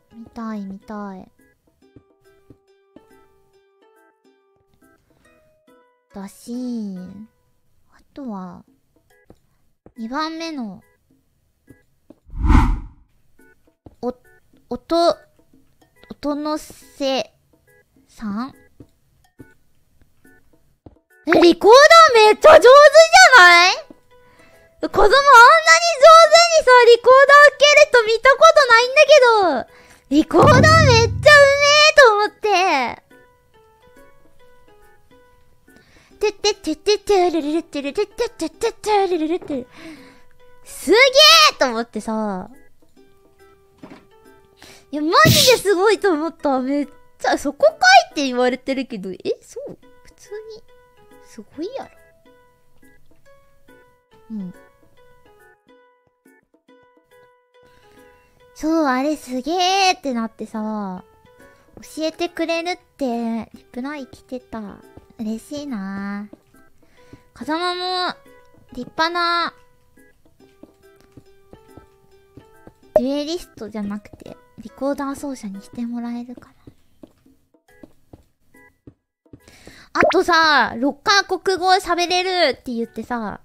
見たい見たい。だし、あとは、2番目の、音のせさん、リコーダーめっちゃ上手じゃない？子供あんなに上手にさ、リコーダー開けると見たことないんだけど、リコーダーめっちゃうめえと思って。てってってってってるるるってるるってってってってるるるって。すげえと思ってさ。いや、マジですごいと思った。めっちゃ、そこかいって言われてるけど、そう普通に、すごいやろ。うん。そう、あれすげーってなってさ、教えてくれるって、リプライ来てた。嬉しいなぁ。風間も、立派な、デュエリストじゃなくて、リコーダー奏者にしてもらえるかな。あとさ、6カ国語喋れるって言ってさ、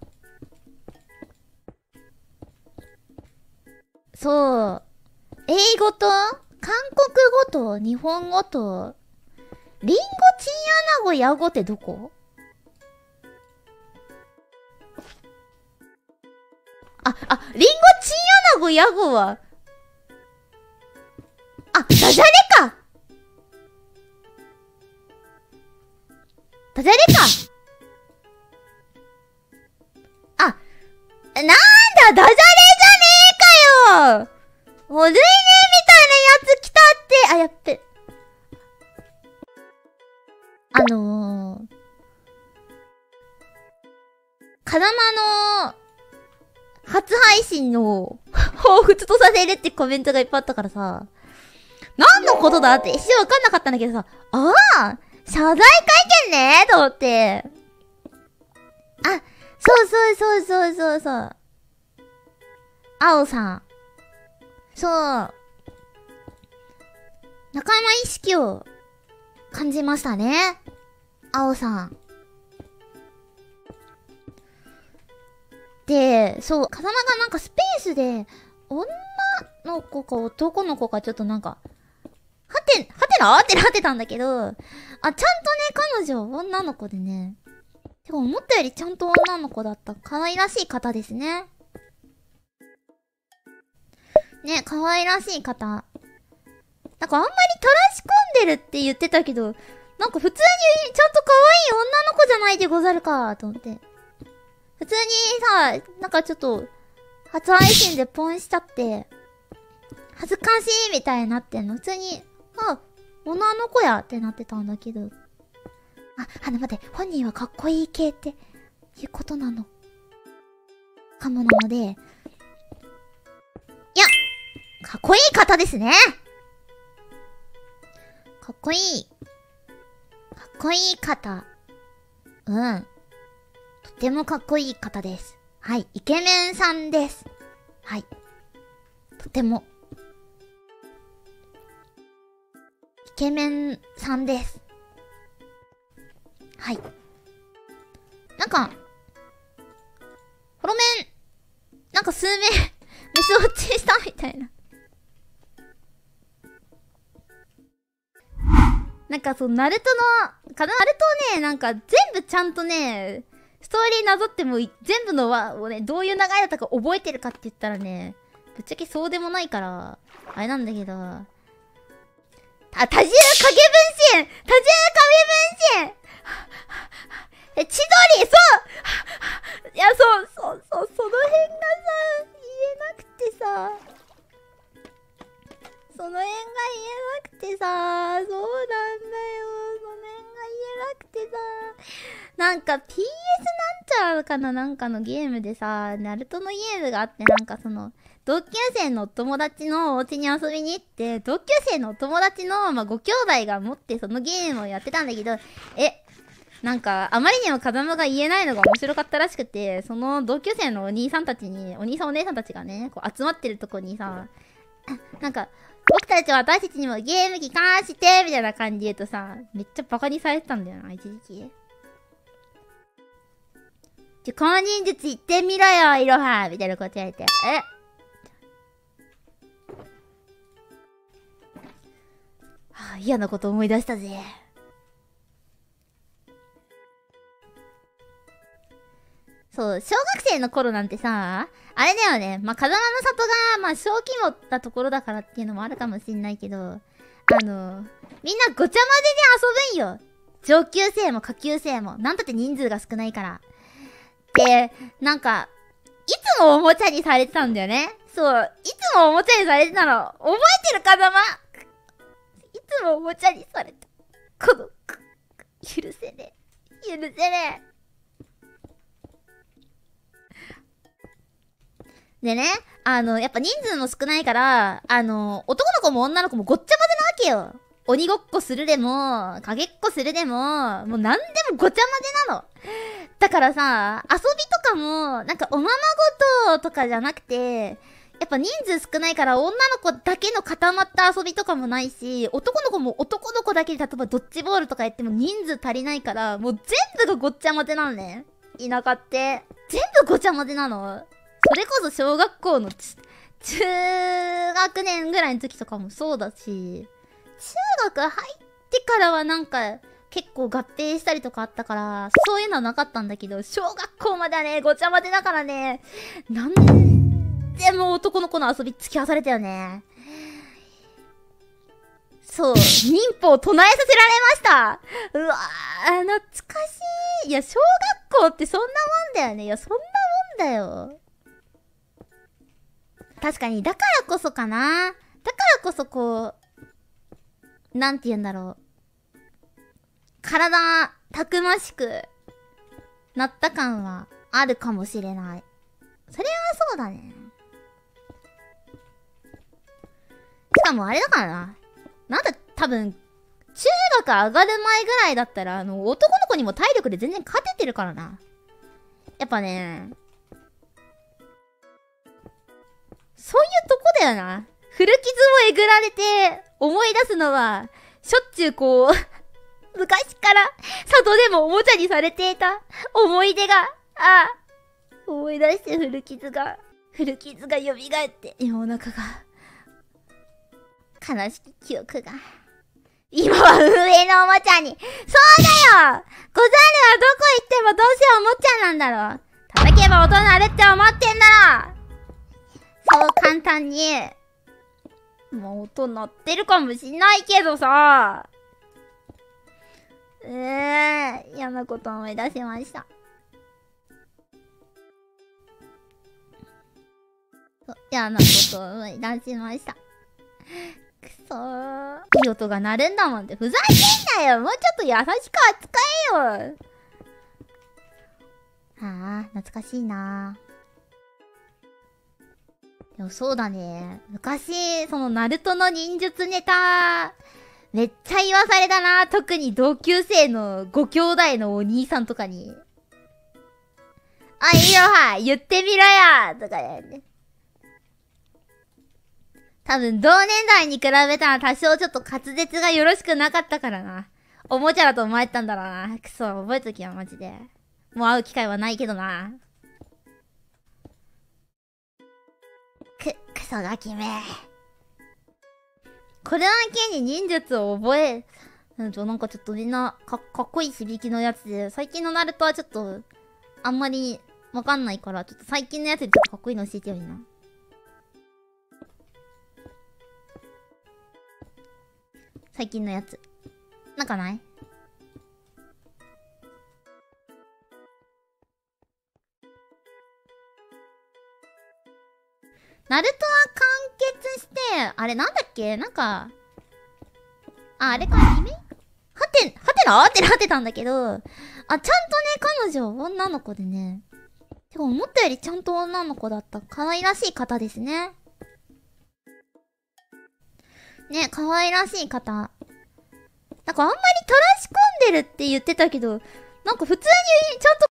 そう、英語と、韓国語と、日本語と、リンゴ、チンアナゴ、ヤゴってどこ？リンゴ、チンアナゴ、ヤゴは、ダジャレか！ダジャレか！なんだ、ダジャレじゃねえかよ！もう、ルイネみたいなやつ来たって、やっべ。風間の、初配信の、彷彿とさせるってコメントがいっぱいあったからさ、何のことだって一瞬わかんなかったんだけどさ、謝罪会見ねと思って。そう。青さん。そう。仲間意識を感じましたね。青さん。で、そう、風間がなんかスペースで、女の子か男の子かちょっとなんか、はてなってなってたんだけど、ちゃんとね、彼女女の子でね、てか思ったよりちゃんと女の子だった。可愛らしい方ですね。ね、可愛らしい方。なんかあんまりたらし込んでるって言ってたけど、なんか普通にちゃんと可愛い女の子じゃないでござるか、と思って。普通にさ、なんかちょっと、初配信でポンしちゃって、恥ずかしいみたいになってんの。普通に、女の子やってなってたんだけど。待って、本人はかっこいい系って、いうことなの。かもなので、いや、かっこいい方ですね。かっこいい方。とてもかっこいい方です。はい、イケメンさんです。はい。とても。イケメンさんです。はい。なんか、ホロメン、なんか数名、メス落ちしたみたいな。なんかそう、ナルトをね、なんか全部ちゃんとね、ストーリーなぞっても全部の輪をね、どういう流れだったか覚えてるかって言ったらね、ぶっちゃけそうでもないから、あれなんだけど、多重影分身千鳥いや、その辺がさ、言えなくてさ、そうなんだよ。その辺が言えなくてさ、なんか PS なんちゃらかななんかのゲームでさ、ナルトのゲームがあって、なんかその、同級生のお友達のお家に遊びに行って、同級生のお友達の、ご兄弟が持ってそのゲームをやってたんだけど、なんか、あまりにも風間が言えないのが面白かったらしくて、その同級生のお兄さんお姉さんたちがね、こう集まってるとこにさ、なんか、 僕たちは私たちにもゲーム機貸して、みたいな感じで言うとさ、めっちゃバカにされてたんだよな、一時期。公認術言ってみろよ、いろはみたいなこと言われて。はあ、嫌なこと思い出したぜ。そう、小学生の頃なんてさ、あれだよね。まあ、風間の里が、まあ、小規模なところだからっていうのもあるかもしんないけど、みんなごちゃ混ぜで遊ぶんよ。上級生も下級生も。なんだって人数が少ないから。で、なんか、いつもおもちゃにされてたんだよね。そう、いつもおもちゃにされてたの。覚えてる風間？いつもおもちゃにされて。この、許せねえ。許せねえ。でね、やっぱ人数も少ないから、男の子も女の子もごっちゃ混ぜなわけよ。鬼ごっこするでも、影っこするでも、もうなんでもごちゃ混ぜなの。だからさ、遊びとかも、なんかおままごととかじゃなくて、やっぱ人数少ないから女の子だけの固まった遊びとかもないし、男の子も男の子だけで例えばドッジボールとかやっても人数足りないから、もう全部がごっちゃ混ぜなのね。田舎って。全部ごちゃ混ぜなの。それこそ小学校の中学年ぐらいの時とかもそうだし、中学入ってからはなんか結構合併したりとかあったから、そういうのはなかったんだけど、小学校まではね、ごちゃ混ぜだからね、なんでも男の子の遊び付き合わされたよね。そう、民法を唱えさせられました。うわー、懐かしい。いや、小学校ってそんなもんだよね。いや、そんなもんだよ。確かに、だからこそかな。だからこそこう、なんて言うんだろう。体、たくましくなった感はあるかもしれない。それはそうだね。しかもあれだからな。なんだ、多分、中学上がる前ぐらいだったら、男の子にも体力で全然勝ててるからな。やっぱね、そういうとこだよな。古傷をえぐられて思い出すのは、しょっちゅうこう、昔から里でもおもちゃにされていた思い出が、思い出して古傷が蘇って世の中が、悲しき記憶が。今は運営のおもちゃに。そうだよ！ござるはどこ行ってもどうせおもちゃなんだろ。叩けば音鳴るって思ってんだろ。そう簡単に。もう音鳴ってるかもしんないけどさ。嫌なこと思い出しました。嫌なこと思い出しました。くそー。いい音が鳴るんだもんってふざけんなよ。もうちょっと優しく扱えよ。懐かしいな。でもそうだね。昔、そのナルトの忍術ネタ、めっちゃ言わされたな。特に同級生のご兄弟のお兄さんとかに。いいよは、言ってみろよとかね。多分同年代に比べたら多少ちょっと滑舌がよろしくなかったからな。おもちゃだと思えたんだろうな。くそ、覚えときよ、マジで。もう会う機会はないけどな。クソガキめ。これだけに忍術を覚え、なんかちょっとみんなかっこいい響きのやつで、最近のナルトはちょっと、あんまりわかんないから、ちょっと最近のやつでちょっとかっこいいの教えてよ、みんな。最近のやつ。なんかない？ナルトは完結して、あれなんだっけなんか、あれか、リメイクはてなってなってたんだけど、ちゃんとね、彼女女の子でね、てか思ったよりちゃんと女の子だった。可愛らしい方ですね。ね、可愛らしい方。なんかあんまりたらし込んでるって言ってたけど、なんか普通にちゃんと